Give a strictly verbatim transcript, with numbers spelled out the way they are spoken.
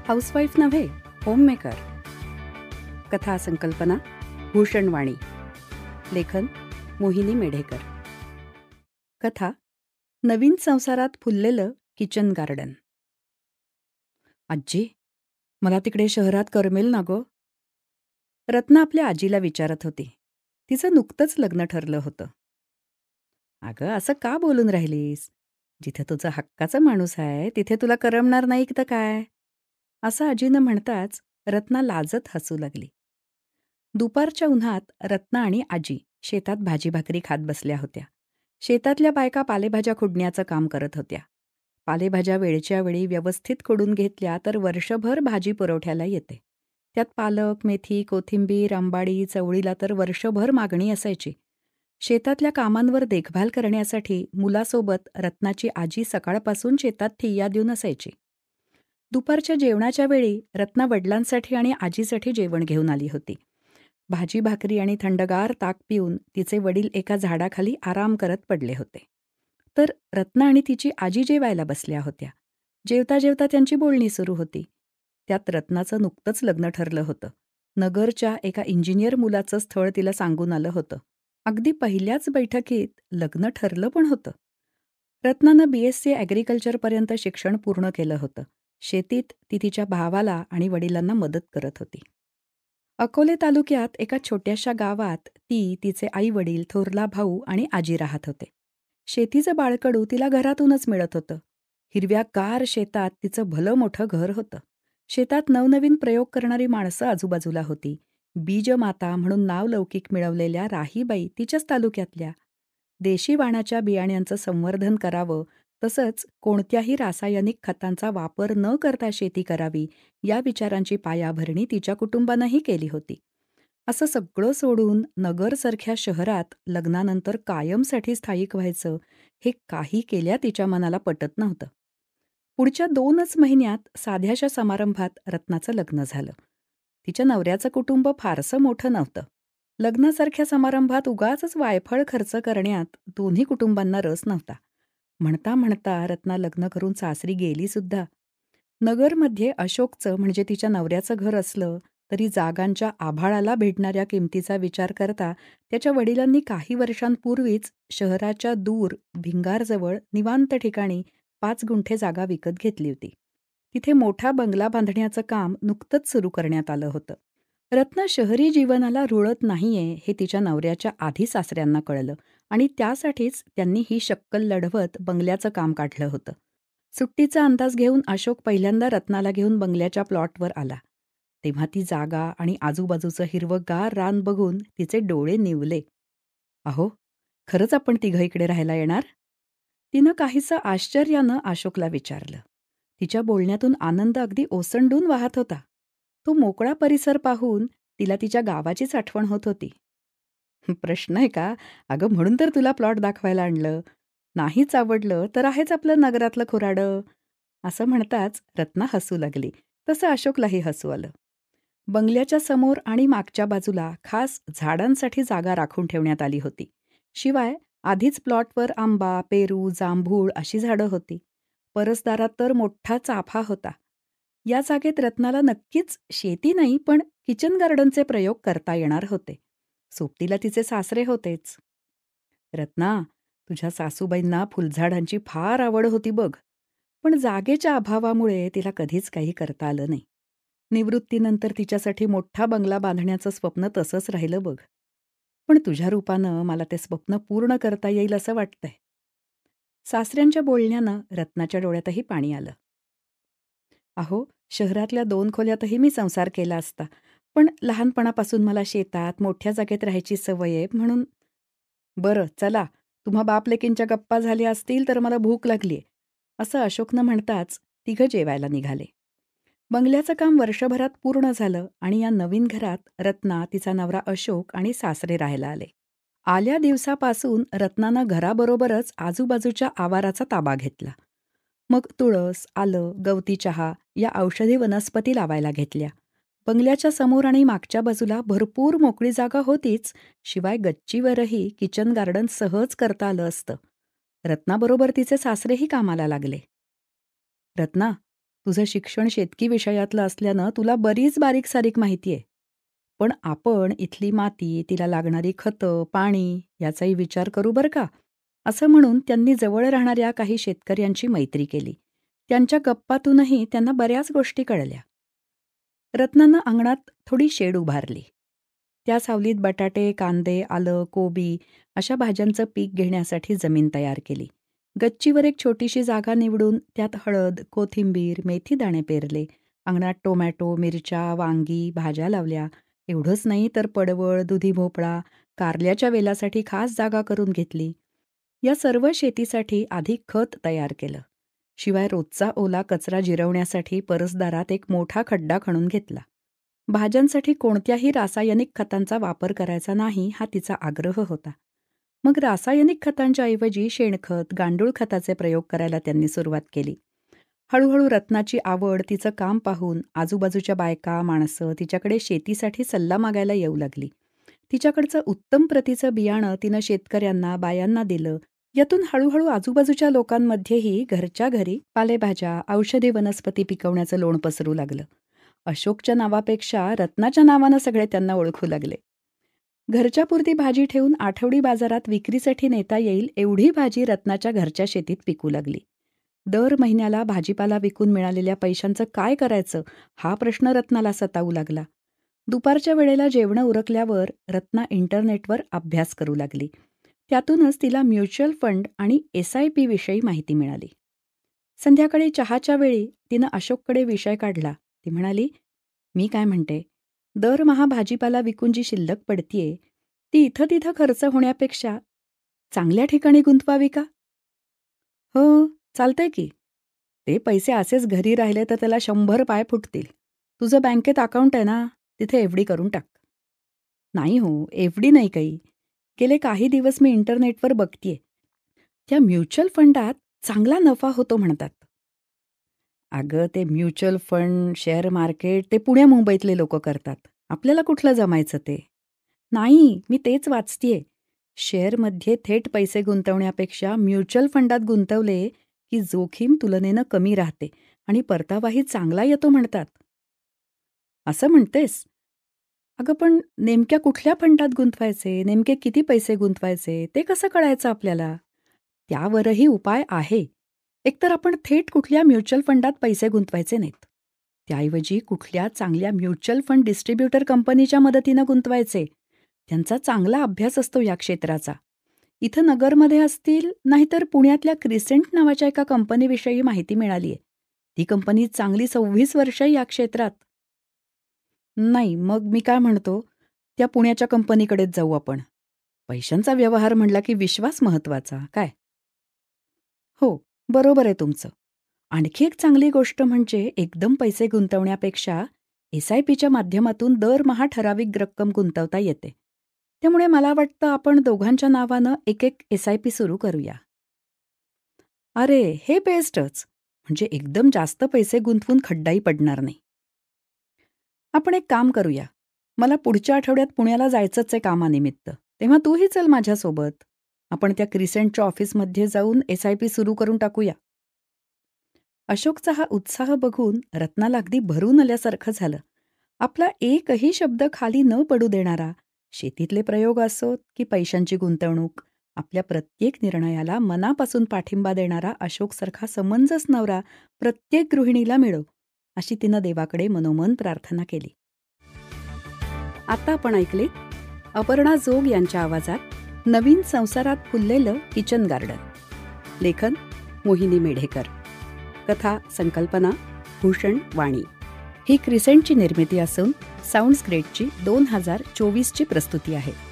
Housewife नव्हे, homemaker. कथा संकल्पना भूषणवाणी. लेखन मोहिनी मेढेकर. कथा नवीन संसारात फुललेलं किचन गार्डन. आजी, मला तिकडे शहरात करमेल ना गं? रत्ना आपल्या आजीला विचारत होती. तिचं नुकतंच लग्न ठरलं होतं. अगं, असं का बोलून राहिलीस? जिथे तुझा हक्काचा माणूस आहे तिथे तुला करमणार नाही तर काय? असं आजीनं म्हणताच रत्ना लाजत हसू लागली. दुपारच्या उन्हात रत्ना आणि आजी शेतात भाजी भाकरी खात बसल्या होत्या. शेतातल्या बायका पालेभाज्या खुडण्याचं काम करत होत्या. पालेभाज्या वेळच्या वेळी व्यवस्थित खुडून घेतल्या तर वर्षभर भाजी पुरवठ्याला येते. त्यात पालक, मेथी, कोथिंबीर, अंबाडी, चवळीला तर वर्षभर मागणी असायची. शेतातल्या कामांवर देखभाल करण्यासाठी मुलासोबत रत्नाची आजी सकाळपासून शेतात ठिय्या देऊन असायची. दुपारच्या जेवणाच्या वेळी रत्ना वडिलांसाठी आणि आजीसाठी जेवण घेऊन आली होती. भाजी भाकरी आणि थंडगार ताक पिऊन तिचे वडील एका झाडाखाली आराम करत पडले होते. तर रत्ना आणि तिची आजी जेवायला बसल्या होत्या. जेवता जेवता त्यांची बोलणी सुरू होती. त्यात रत्नाचं नुकतंच लग्न ठरलं होतं. नगरच्या एका इंजिनियर मुलाचं स्थळ तिला सांगून आलं होतं. अगदी पहिल्याच बैठकीत लग्न ठरलं पण होतं. रत्नानं बी एस सी ॲग्रिकल्चरपर्यंत शिक्षण पूर्ण केलं होतं. शेतीत ती तिच्या भावाला आणि वडिलांना मदत करत होती. अकोले तालुक्यात एका छोट्याशा गावात ती, तिचे आई-वडील, थोरला भाऊ आणि आजी राहत होते. शेतीचं बाळकडू तिला घरातूनच मिळत होतं. हिरव्यागार शेतात तिचं भलं मोठं घर होतं. शेतात नवनवीन प्रयोग करणारी माणसं आजूबाजूला होती. बीजमाता म्हणून नावलौकिक मिळवलेल्या राहीबाई तिच्याच तालुक्यातल्या. देशी वाणाच्या बियाण्यांचं संवर्धन करावं, तसंच कोणत्याही रासायनिक खतांचा वापर न करता शेती करावी, या विचारांची पायाभरणी तिच्या कुटुंबानंही केली होती. असं सगळं सोडून नगरसारख्या शहरात लग्नानंतर कायमसाठी स्थायिक व्हायचं, हे काही केल्या तिच्या मनाला पटत नव्हतं. पुढच्या दोनच महिन्यात साध्याशा समारंभात रत्नाचं लग्न झालं. तिच्या नवऱ्याचं कुटुंब फारसं मोठं नव्हतं. लग्नासारख्या समारंभात उगाचच वायफळ खर्च करण्यात दोन्ही कुटुंबांना रस नव्हता. म्हणता म्हणता रत्ना लग्न करून सासरी गेली सुद्धा. नगरमध्ये अशोकचं म्हणजे तिच्या नवऱ्याचं घर असलं तरी जागांच्या आभाळाला भेटणाऱ्या किमतीचा विचार करता त्याच्या वडिलांनी काही वर्षांपूर्वीच शहराच्या दूर भिंगारजवळ निवांत ठिकाणी पाच गुंठे जागा विकत घेतली होती. तिथे मोठा बंगला बांधण्याचं काम नुकतंच सुरू करण्यात आलं होतं. रत्ना शहरी जीवनाला रुळत नाहीये हे तिच्या नवऱ्याच्या आधी सासऱ्यांना कळलं आणि त्यासाठीच त्यांनी ही शक्कल लढवत बंगल्याचं काम काढलं होतं. सुट्टीचा अंदाज घेऊन अशोक पहिल्यांदा रत्नाला घेऊन बंगल्याच्या प्लॉटवर आला. तेव्हा ती जागा आणि आजूबाजूचं हिरवंगार रान बघून तिचे डोळे निवले. अहो, खरंच आपण तिघं इकडे राहायला येणार? तिनं काहीसं आश्चर्यानं अशोकला विचारलं. तिच्या बोलण्यातून आनंद अगदी ओसंडून वाहत होता. तो मोकळा परिसर पाहून तिला तिच्या गावाचीच आठवण होत होती. प्रश्न आहे का? अगं, म्हणून तर तुला प्लॉट दाखवायला आणलं. नाहीच आवडलं तर आहेच आपलं नगरातलं खुराडं. असं म्हणताच रत्ना हसू लागली. तसं अशोकलाही हसू आलं. बंगल्याच्या समोर आणि मागच्या बाजूला खास झाडांसाठी जागा राखून ठेवण्यात आली होती. शिवाय आधीच प्लॉटवर आंबा, पेरू, जांभूळ अशी झाडं होती. परसदारात तर मोठा चाफा होता. या जागेत रत्नाला नक्कीच शेती नाही पण किचन गार्डनचे प्रयोग करता येणार होते. सोबतीला तिचे सासरे होतेच. रत्ना, तुझ्या सासूबाईंना फुलझाडांची फार आवड होती बघ. पण जागेच्या अभावामुळे तिला कधीच काही करता आलं नाही. निवृत्तीनंतर तिच्यासाठी मोठा बंगला बांधण्याचं स्वप्न तसंच राहिलं बघ. पण तुझ्या रूपानं मला ते स्वप्न पूर्ण करता येईल असं वाटतंय. सासऱ्यांच्या बोलण्यानं रत्नाच्या डोळ्यातही पाणी आलं. अहो, शहरातल्या दोन खोल्यातही मी संसार केला असता. पण लहानपणापासून मला शेतात मोठ्या जागेत राहायची सवय आहे म्हणून. बरं, चला, तुम्हा बाप-लेकींच्या गप्पा झाल्या असतील तर मला भूक लागलीये, असं अशोकनं म्हणताच तिघं जेवायला निघाले. बंगल्याचं काम वर्षभरात पूर्ण झालं आणि या नवीन घरात रत्ना, तिचा नवरा अशोक आणि सासरे राहायला आले. आल्या दिवसापासून रत्नानं घराबरोबरच आजूबाजूच्या आवाराचा ताबा घेतला. मग तुळस, आलं, गवती चहा या औषधी वनस्पती लावायला घेतल्या. बंगल्याच्या समोर आणि मागच्या बाजूला भरपूर मोकळी जागा होतीच, शिवाय गच्चीवरही किचन गार्डन सहज करता आलं असतं. रत्नाबरोबर तिचे सासरेही कामाला लागले. रत्ना, तुझं शिक्षण शेतकी विषयातलं असल्यानं तुला बरीच बारीक सारीक माहिती आहे. पण आपण इथली माती, तिला लागणारी खतं, पाणी याचाही विचार करू बरं का, असं म्हणून त्यांनी जवळ राहणाऱ्या काही शेतकऱ्यांची मैत्री केली. त्यांच्या गप्पातूनही त्यांना बऱ्याच गोष्टी कळल्या. रत्नानं अंगणात थोडी शेड उभारली. त्या सावलीत बटाटे, कांदे, आलं, कोबी अशा भाज्यांचं पीक घेण्यासाठी जमीन तयार केली. गच्चीवर एक छोटीशी जागा निवडून त्यात हळद, कोथिंबीर, मेथीदाणे पेरले. अंगणात टोमॅटो, मिरच्या, वांगी, भाज्या लावल्या. एवढंच नाही तर पडवळ, दुधी भोपळा, कारल्याच्या वेलासाठी खास जागा करून घेतली. या सर्व शेतीसाठी आधी खत तयार केलं. शिवाय रोजचा ओला कचरा जिरवण्यासाठी परसदारात एक मोठा खड्डा खणून घेतला. भाज्यांसाठी कोणत्याही रासायनिक खतांचा वापर करायचा नाही हा तिचा आग्रह होता. मग रासायनिक खतांच्या ऐवजी शेणखत, गांडूळ खताचे प्रयोग करायला त्यांनी सुरुवात केली. हळूहळू रत्नाची आवड, तिचं काम पाहून आजूबाजूच्या बायका, माणसं तिच्याकडे शेतीसाठी सल्ला मागायला येऊ लागली. तिच्याकडचं उत्तम प्रतीचं बियाणं तिनं शेतकऱ्यांना, बायांना दिलं. यातून हळूहळू आजूबाजूच्या लोकांमध्येही घरच्या घरी पालेभाज्या, औषधी वनस्पती पिकवण्याचं लोण पसरू लागलं. अशोकच्या नावापेक्षा रत्नाच्या नावानं सगळे त्यांना ओळखू लागले. घरच्या पुरती भाजी ठेवून आठवडी बाजारात विक्रीसाठी नेता येईल एवढी भाजी रत्नाच्या घरच्या शेतीत पिकू लागली. दर महिन्याला भाजीपाला विकून मिळालेल्या पैशांचं काय करायचं हा प्रश्न रत्नाला सतावू लागला. दुपारच्या वेळेला जेवणं उरकल्यावर रत्ना इंटरनेटवर अभ्यास करू लागली. त्यातूनच तिला म्युच्युअल फंड आणि एस आय पी विषयी माहिती मिळाली. संध्याकाळी चहाच्या वेळी तिनं अशोककडे विषय काढला. ती म्हणाली, मी काय म्हणते, दरमहा भाजीपाला विकून जी शिल्लक पडतीये ती इथं तिथं खर्च होण्यापेक्षा चांगल्या ठिकाणी गुंतवावी का? हो, चालतंय की. ते पैसे असेच घरी राहिले तर त्याला शंभर पाय फुटतील. तुझं बँकेत अकाउंट आहे ना, तिथे एफ डी करून टाक. नाही हो, एफ डी नाही काही. गेले काही दिवस मी इंटरनेटवर बघतीये. त्या म्युच्युअल फंडात चांगला नफा होतो म्हणतात. अगं ते म्युच्युअल फंड, शेअर मार्केट ते पुण्या मुंबईतले लोक करतात. आपल्याला कुठलं जमायचं ते? नाही, मी तेच वाचतीये. शेअरमध्ये थेट पैसे गुंतवण्यापेक्षा म्युच्युअल फंडात गुंतवले की जोखीम तुलनेनं कमी राहते आणि परतावाही चांगला येतो म्हणतात. असं म्हणतेस? अगं पण नेमक्या कुठल्या फंडात गुंतवायचे, नेमके किती पैसे गुंतवायचे ते कसं कळायचं आपल्याला? त्यावरही उपाय आहे. एकतर आपण थेट कुठल्या म्युच्युअल फंडात पैसे गुंतवायचे नाहीत. त्याऐवजी कुठल्या चांगल्या म्युच्युअल फंड डिस्ट्रीब्युटर कंपनीच्या मदतीनं गुंतवायचे. त्यांचा चांगला अभ्यास असतो या क्षेत्राचा. इथं नगरमध्ये असतील नाहीतर पुण्यातल्या क्रिसेंट नावाच्या एका कंपनीविषयी माहिती मिळालीये. ती कंपनी चांगली सव्वीस वर्ष या क्षेत्रात. नाही, मग मी काय म्हणतो, त्या पुण्याच्या कंपनीकडेच जाऊ आपण. पैशांचा व्यवहार म्हणला की विश्वास महत्वाचा, काय? हो, बरोबर आहे तुमचं. आणखी एक चांगली गोष्ट म्हणजे एकदम पैसे गुंतवण्यापेक्षा एस आय पीच्या माध्यमातून दरमहा ठराविक रक्कम गुंतवता येते. त्यामुळे मला वाटतं आपण दोघांच्या नावानं एक एक एस आय पी सुरू करूया. अरे, हे बेस्टच. म्हणजे एकदम जास्त पैसे गुंतवून खड्डाही पडणार नाही. आपण एक काम करूया. मला पुढच्या आठवड्यात पुण्याला जायचंच आहे कामानिमित्त. तेव्हा तूही चल माझ्यासोबत. आपण त्या क्रिसेंटच्या ऑफिसमध्ये जाऊन एस आय पी सुरू करून टाकूया. अशोकचा हा उत्साह बघून रत्नाला अगदी भरून आल्यासारखं झालं. आपला एकही शब्द खाली न पडू देणारा, शेतीतले प्रयोग असोत की पैशांची गुंतवणूक, आपल्या प्रत्येक निर्णयाला मनापासून पाठिंबा देणारा अशोकसारखा समंजस नवरा प्रत्येक गृहिणीला मिळो, अशी तिनं देवाकडे मनोमन प्रार्थना केली. आता आपण ऐकले अपर्णा जोग यांच्या आवाजात नवीन संसारात फुललेलं किचन गार्डन. लेखन मोहिनी मेढेकर. कथा संकल्पना भूषण वाणी. ही क्रिसेंटची निर्मिती असून साऊंड्स ग्रेटची दोन हजार चोवीसची प्रस्तुती आहे.